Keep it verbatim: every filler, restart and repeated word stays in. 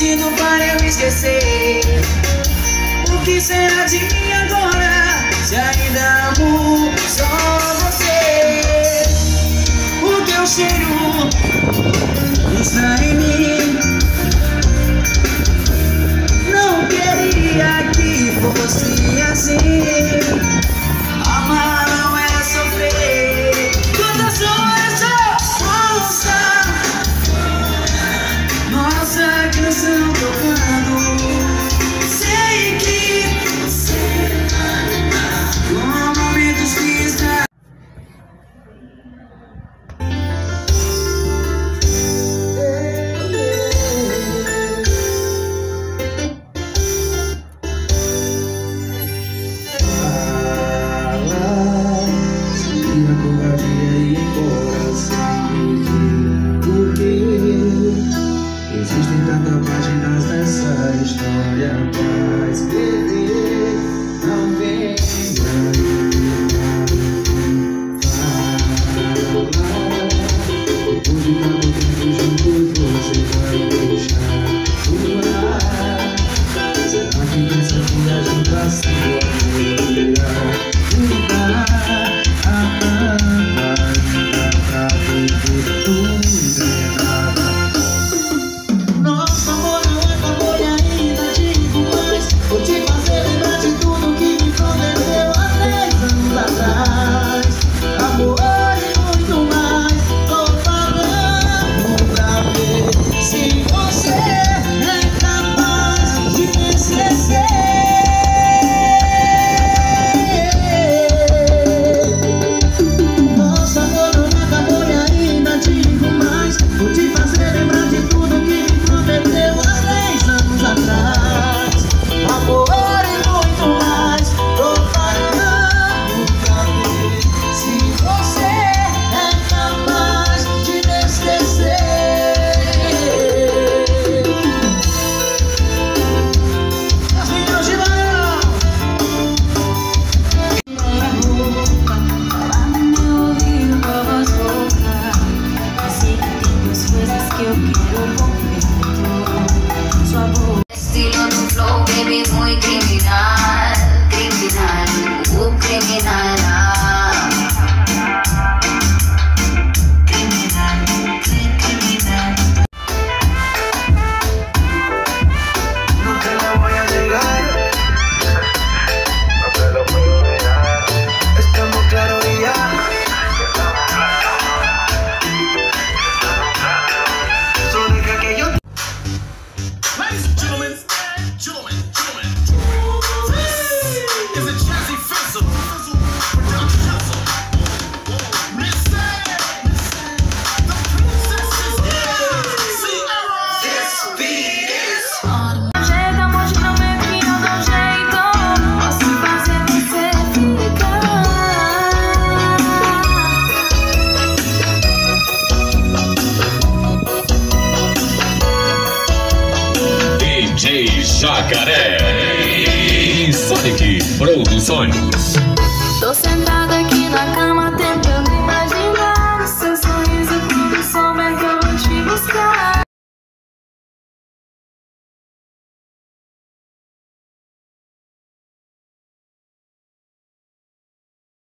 pedindo para eu esquecer. O que será de mim agora, se ainda amo só você? O teu cheiro está em mim. Não queria que fosse assim. Amar não é sofrer. Quando sou essa moça, nossa canção tocando. Sei que você com momentos que está. Existem tantas páginas nessa história pra escrever.